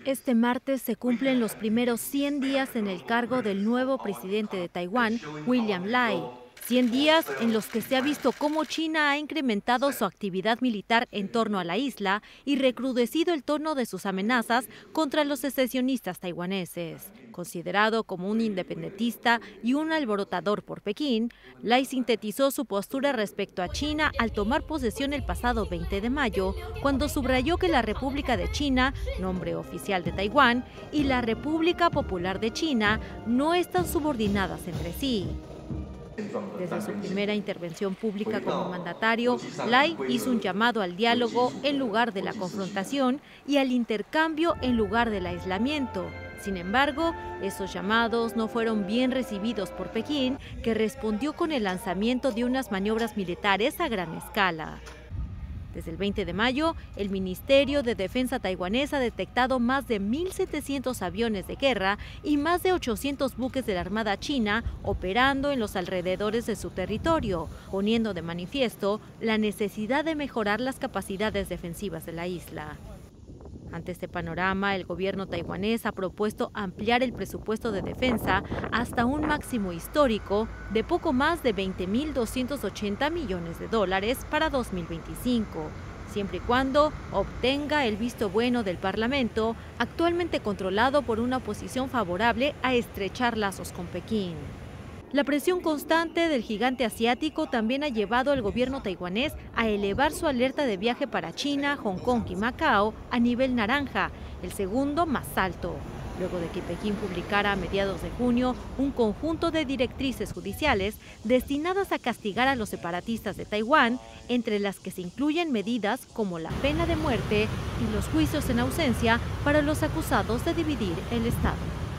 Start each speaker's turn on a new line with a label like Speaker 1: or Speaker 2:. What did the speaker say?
Speaker 1: Este martes se cumplen los primeros 100 días en el cargo del nuevo presidente de Taiwán, William Lai. 100 días en los que se ha visto cómo China ha incrementado su actividad militar en torno a la isla y recrudecido el tono de sus amenazas contra los secesionistas taiwaneses. Considerado como un independentista y un alborotador por Pekín, Lai sintetizó su postura respecto a China al tomar posesión el pasado 20 de mayo, cuando subrayó que la República de China, nombre oficial de Taiwán, y la República Popular de China no están subordinadas entre sí. Desde su primera intervención pública como mandatario, Lai hizo un llamado al diálogo en lugar de la confrontación y al intercambio en lugar del aislamiento. Sin embargo, esos llamados no fueron bien recibidos por Pekín, que respondió con el lanzamiento de unas maniobras militares a gran escala. Desde el 20 de mayo, el Ministerio de Defensa taiwanés ha detectado más de 1.700 aviones de guerra y más de 800 buques de la Armada china operando en los alrededores de su territorio, poniendo de manifiesto la necesidad de mejorar las capacidades defensivas de la isla. Ante este panorama, el gobierno taiwanés ha propuesto ampliar el presupuesto de defensa hasta un máximo histórico de poco más de 20.280 millones de dólares para 2025, siempre y cuando obtenga el visto bueno del Parlamento, actualmente controlado por una oposición favorable a estrechar lazos con Pekín. La presión constante del gigante asiático también ha llevado al gobierno taiwanés a elevar su alerta de viaje para China, Hong Kong y Macao a nivel naranja, el segundo más alto, luego de que Pekín publicara a mediados de junio un conjunto de directrices judiciales destinadas a castigar a los separatistas de Taiwán, entre las que se incluyen medidas como la pena de muerte y los juicios en ausencia para los acusados de dividir el Estado.